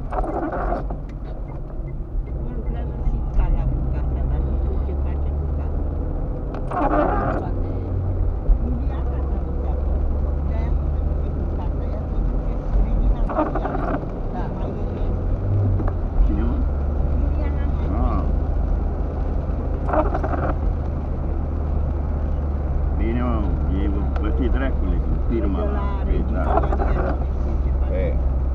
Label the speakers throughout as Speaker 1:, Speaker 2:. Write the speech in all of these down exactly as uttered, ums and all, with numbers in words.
Speaker 1: Lucrează și Cala cu casa, dar nu știu ce face cu casa. Iuliana s-a dus acolo. De-aia nu se duce cu casa, ea se duce cu Regina Maria. Da, mai e...
Speaker 2: Cine mă?
Speaker 1: Iuliana mai
Speaker 2: Ah. Bine, mă, ei vă plăti dracule cu firma
Speaker 1: de la
Speaker 2: Păi,
Speaker 1: Regina
Speaker 2: da.
Speaker 1: Maria, nu știu ce face.
Speaker 2: E.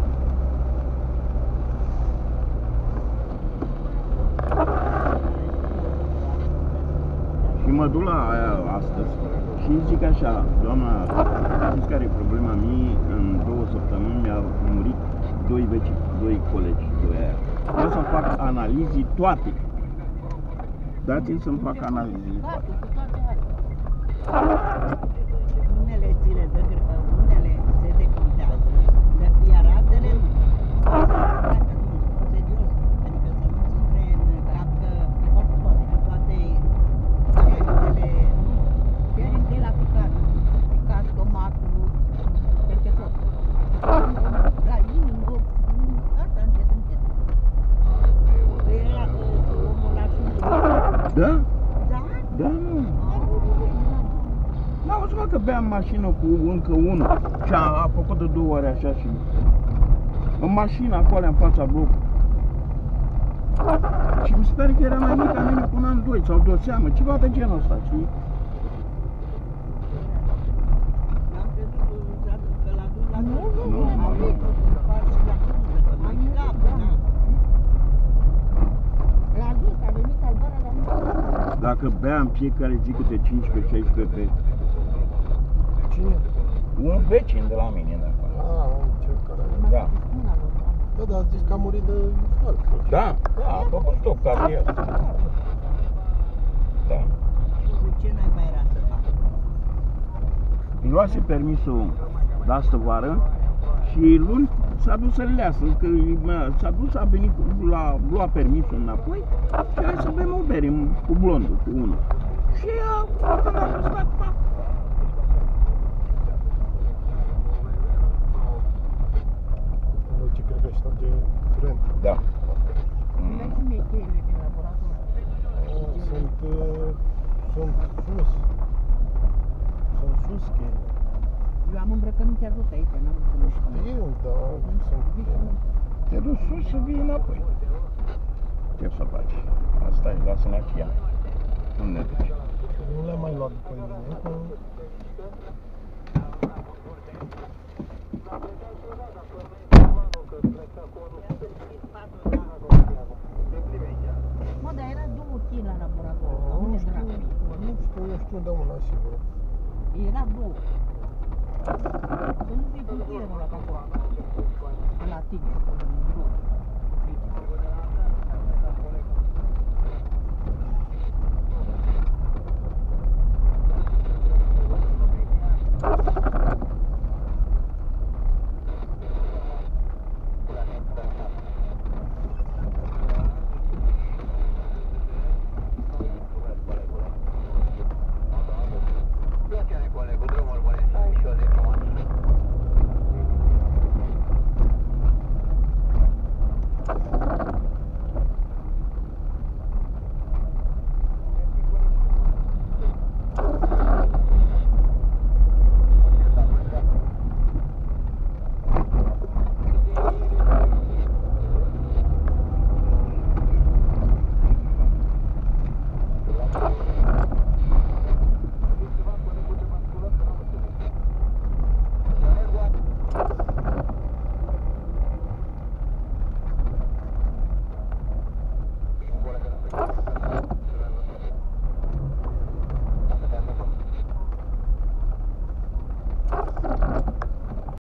Speaker 2: Și mă duc la aia astăzi și zic așa, doamna, știți care e problema mie? În două săptămâni mi-au murit doi vecini, doi colegi, doi aia. Vreau să fac analizii toate. Dați-mi să-mi fac analizii toate.
Speaker 1: Toate, cu toate alea. Unele ți le dă, unele se decontează, iar altele nu. Asta nu, serios, adică să nu-ți intre în cap că toate, toate testele, nu, chiar încă la picat, picat stomatul, peste tot. La inimă, asta încet, încet. Păi ăla, omul ăla și
Speaker 2: Da?
Speaker 1: da?
Speaker 2: Da, nu. N-am văzut, mă, că beam mașină cu încă unul și a, a făcut de două ori așa și în mașina acolo în fața blocului. Și mi se pare că era mai mic ca mine cu un an, doi sau de seamă, ceva de genul ăsta, știi?
Speaker 1: N-am crezut că l-a dus la
Speaker 3: Nu,
Speaker 1: tot.
Speaker 2: nu,
Speaker 1: Am
Speaker 2: nu.
Speaker 1: venit în față la cruză, că mai scapă, da.
Speaker 3: La dus, a venit salvarea la mine.
Speaker 2: Dacă beam fiecare zi câte cincisprezece șaisprezece pe...
Speaker 4: Cine?
Speaker 2: Un vecin de la mine de acolo.
Speaker 4: Ah, ce care...
Speaker 2: Da.
Speaker 4: Da, da, a zis că a murit de infarct. sau ce?
Speaker 2: Da, da, a făcut stop cardiac. Da.
Speaker 1: Cu ce naiba era să facă?
Speaker 2: Îi luase permisul de astă vară și luni s-a dus să-l leasă, că mă, s-a dus, a venit, la, lua permisul înapoi și hai să bem o bere cu blondul, cu unul. Și a, când a gustat, pa.
Speaker 4: Ce cred că își trage curent.
Speaker 2: Da.
Speaker 3: Unde și mie cheile din laborator?
Speaker 4: Ah, Sunt, uh, sunt sus. Sunt sus cheile.
Speaker 3: Eu am îmbrăcăminte adus aici, n-am văzut nu știu.
Speaker 4: Știu, dar sunt...
Speaker 2: Te duci sus să vii înapoi. Ce să faci? Asta e, lasă la chia. Unde duci?
Speaker 4: Nu le-am mai luat după mine, că...
Speaker 3: Mă, dar era două chei la laborator.
Speaker 4: Nu
Speaker 3: Unde
Speaker 4: știu,
Speaker 3: dracu?
Speaker 4: nu știu, eu știu de una sigur.
Speaker 3: Era două. Să nu fii cu cuierul ăla pe acolo. La tine, în două.
Speaker 4: Thank you.